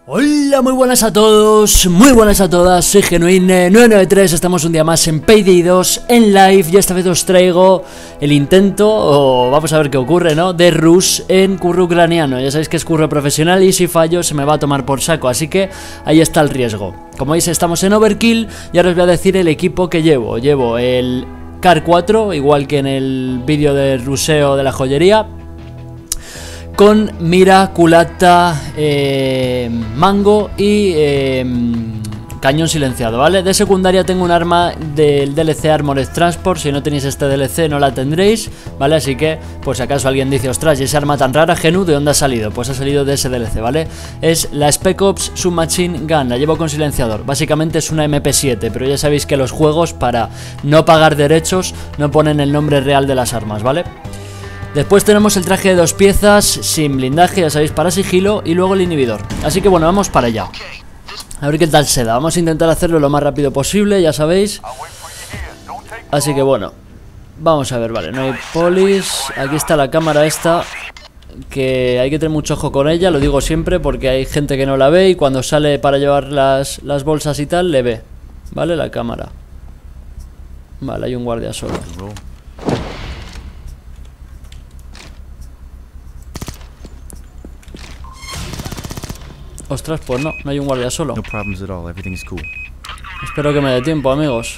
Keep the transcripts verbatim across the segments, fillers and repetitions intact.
Hola, muy buenas a todos, muy buenas a todas, soy Genuine nueve nueve tres, estamos un día más en Payday dos en live y esta vez os traigo el intento, o vamos a ver qué ocurre, ¿no?, de Rush en curro ucraniano. Ya sabéis que es curro profesional y si fallo se me va a tomar por saco, así que ahí está el riesgo. Como veis estamos en Overkill y ahora os voy a decir el equipo que llevo. Llevo el Car cuatro, igual que en el vídeo de ruseo de la joyería, con mira, culata, eh, mango y eh, cañón silenciado, ¿vale? De secundaria tengo un arma del D L C Armored Transport. Si no tenéis este D L C no la tendréis, ¿vale? Así que, por si acaso alguien dice, ostras, ¿y esa arma tan rara, Genu, de dónde ha salido? Pues ha salido de ese D L C, ¿vale? Es la Spec Ops Submachine Gun, la llevo con silenciador. Básicamente es una M P siete, pero ya sabéis que los juegos, para no pagar derechos, no ponen el nombre real de las armas, ¿vale? Después tenemos el traje de dos piezas, sin blindaje, ya sabéis, para sigilo, y luego el inhibidor. Así que bueno, vamos para allá. A ver qué tal se da. Vamos a intentar hacerlo lo más rápido posible, ya sabéis. Así que bueno, vamos a ver, vale, no hay polis. Aquí está la cámara esta, que hay que tener mucho ojo con ella, lo digo siempre, porque hay gente que no la ve y cuando sale para llevar las, las bolsas y tal, le ve, ¿vale? La cámara. Vale, hay un guardia solo. Ostras, pues no, no hay un guardia solo. No problems at all. Everything is cool. Espero que me dé tiempo, amigos.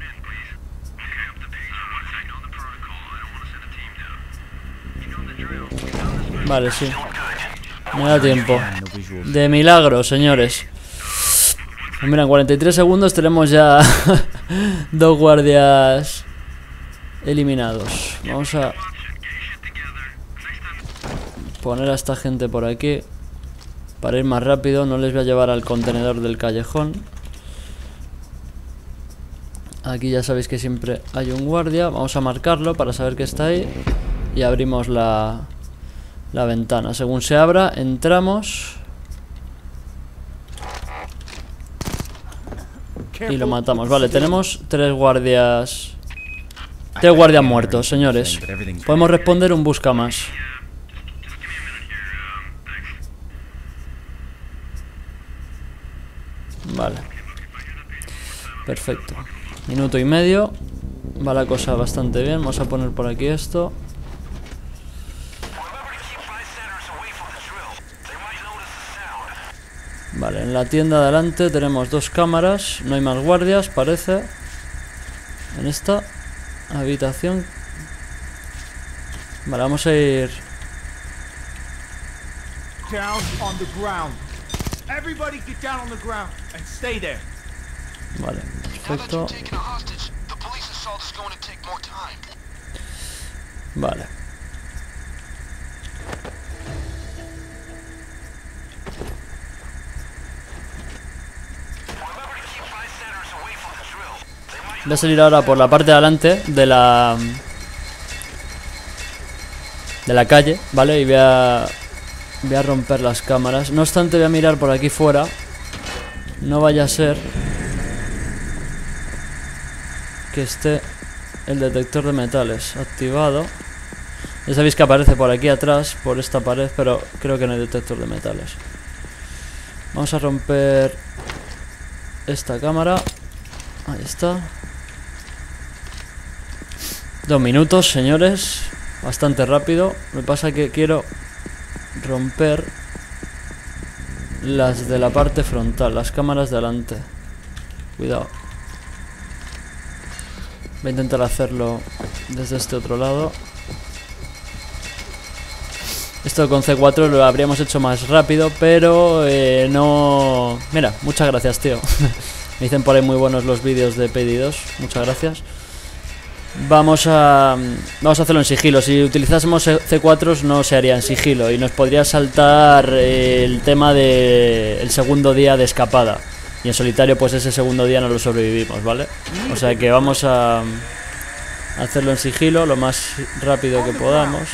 Vale, sí. Me da tiempo. De milagro, señores. Pues mira, en cuarenta y tres segundos tenemos ya dos guardias eliminados. Vamos a poner a esta gente por aquí para ir más rápido. No les voy a llevar al contenedor del callejón. Aquí ya sabéis que siempre hay un guardia. Vamos a marcarlo para saber que está ahí. Y abrimos la, la ventana. Según se abra, entramos y lo matamos. Vale, tenemos tres guardias. Tres guardias muertos, señores. Podemos responder un busca más. Vale, perfecto. Minuto y medio. Va la cosa bastante bien. Vamos a poner por aquí esto. Vale, en la tienda de adelante tenemos dos cámaras. No hay más guardias, parece. En esta habitación. Vale, vamos a ir. Down on the ground. Everybody get down on the ground and stay there. Vale, perfecto. Vale. Voy a salir ahora por la parte de adelante de la de la calle, ¿vale? Y voy a Voy a romper las cámaras. No obstante, voy a mirar por aquí fuera. No vaya a ser que esté el detector de metales activado. Ya sabéis que aparece por aquí atrás, por esta pared, pero creo que no hay detector de metales. Vamos a romper esta cámara. Ahí está. Dos minutos, señores. Bastante rápido. Me pasa que quiero romper las de la parte frontal, las cámaras de adelante. Cuidado. Voy a intentar hacerlo desde este otro lado. Esto con C cuatro lo habríamos hecho más rápido, pero eh, no... Mira, muchas gracias, tío. Me dicen por ahí muy buenos los vídeos de Payday dos. Muchas gracias. Vamos a Vamos a hacerlo en sigilo. Si utilizásemos C cuatro no se haría en sigilo y nos podría saltar el tema de el segundo día de escapada. Y en solitario pues ese segundo día no lo sobrevivimos, ¿vale? O sea que vamos a hacerlo en sigilo lo más rápido que podamos.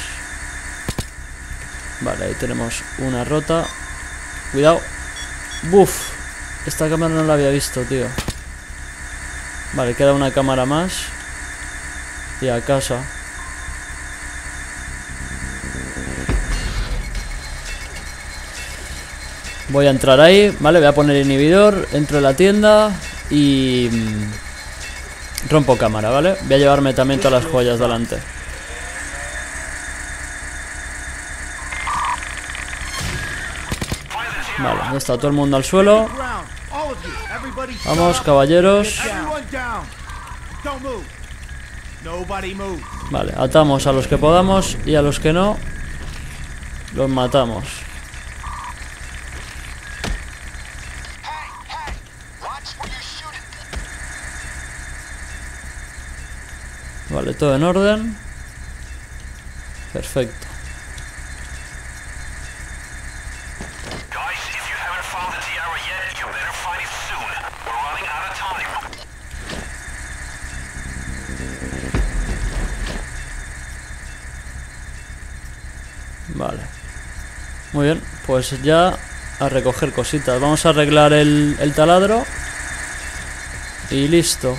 Vale, ahí tenemos una rota. Cuidado. Buf. Esta cámara no la había visto, tío. Vale, queda una cámara más. Y a casa. Voy a entrar ahí, ¿vale? Voy a poner inhibidor, entro en la tienda y mmm, rompo cámara, ¿vale? Voy a llevarme también todas las joyas delante. Vale, ya está todo el mundo al suelo. Vamos, caballeros. Vale, atamos a los que podamos y a los que no los matamos. Vale, todo en orden. Perfecto. Vale. Muy bien, pues ya a recoger cositas. Vamos a arreglar el, el taladro. Y listo.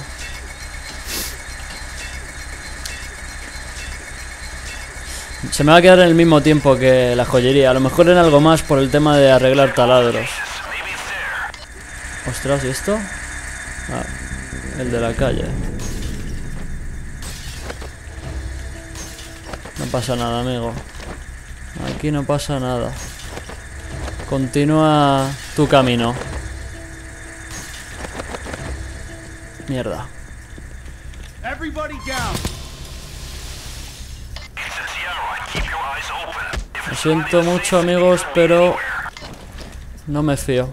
Se me va a quedar en el mismo tiempo que la joyería. A lo mejor en algo más por el tema de arreglar taladros. Ostras, ¿y esto? Ah, el de la calle. No pasa nada, amigo. Aquí no pasa nada. Continúa tu camino. Mierda. Lo siento mucho, amigos, pero no me fío.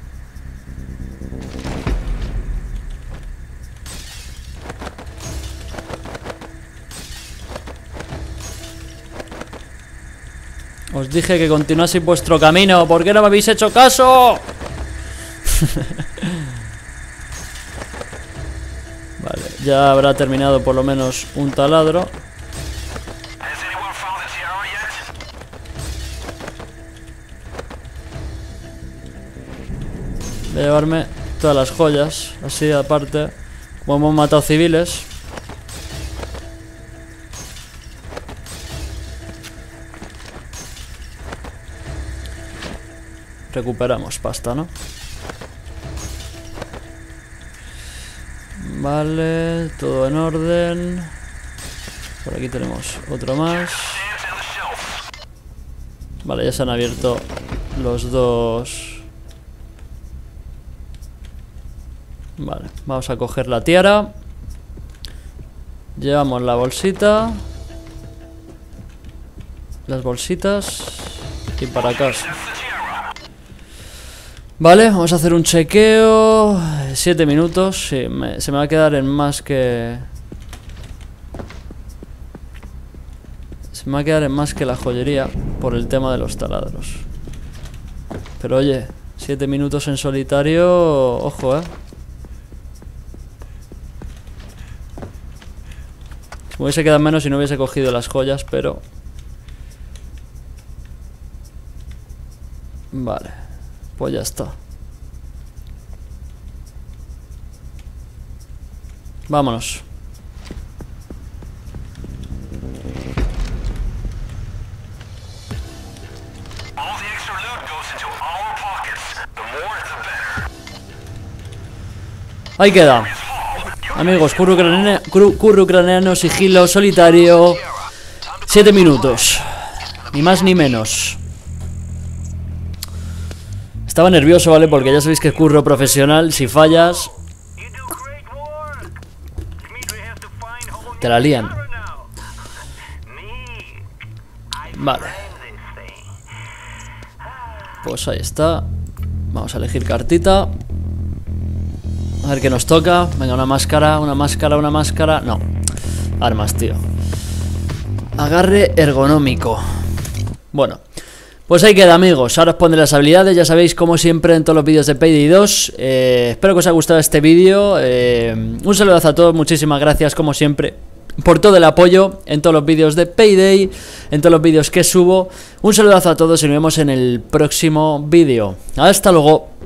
Os dije que continuaseis vuestro camino. ¿Por qué no me habéis hecho caso? Vale, ya habrá terminado por lo menos un taladro. Voy a llevarme todas las joyas. Así aparte, como hemos matado civiles. Recuperamos pasta, ¿no? Vale, todo en orden. Por aquí tenemos otro más. Vale, ya se han abierto los dos. Vale, vamos a coger la tiara. Llevamos la bolsita. Las bolsitas. Y para casa. Vale, vamos a hacer un chequeo. Siete minutos. Sí, me, se me va a quedar en más que... Se me va a quedar en más que la joyería. Por el tema de los taladros. Pero oye, siete minutos en solitario. Ojo, eh. Me hubiese quedado menos si no hubiese cogido las joyas, pero... Vale. Pues ya está. Vámonos. Ahí queda. Amigos, curro ucraniano, curro ucraniano, sigilo, solitario. Siete minutos. Ni más ni menos. Estaba nervioso, ¿vale? Porque ya sabéis que es curro profesional. Si fallas, te la lían. Vale. Pues ahí está. Vamos a elegir cartita. A ver qué nos toca. Venga, una máscara, una máscara, una máscara. No. Armas, tío. Agarre ergonómico. Bueno. Pues ahí queda, amigos. Ahora os pondré las habilidades, ya sabéis, como siempre en todos los vídeos de Payday dos. eh, Espero que os haya gustado este vídeo. eh, Un saludazo a todos, muchísimas gracias como siempre por todo el apoyo en todos los vídeos de Payday, en todos los vídeos que subo. Un saludazo a todos y nos vemos en el próximo vídeo. Hasta luego.